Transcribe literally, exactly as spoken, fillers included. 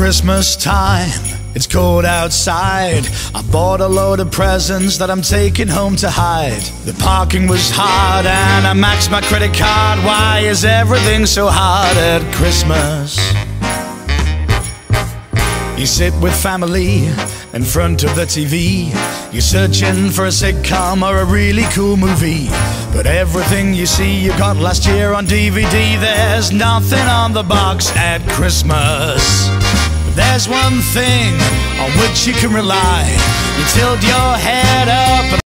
Christmas time, it's cold outside. I bought a load of presents that I'm taking home to hide. The parking was hard and I maxed my credit card. Why is everything so hard at Christmas? You sit with family in front of the T V. You're searching for a sitcom or a really cool movie, but everything you see you got last year on D V D. There's nothing on the box at Christmas. But there's one thing on which you can rely. You tilt your head up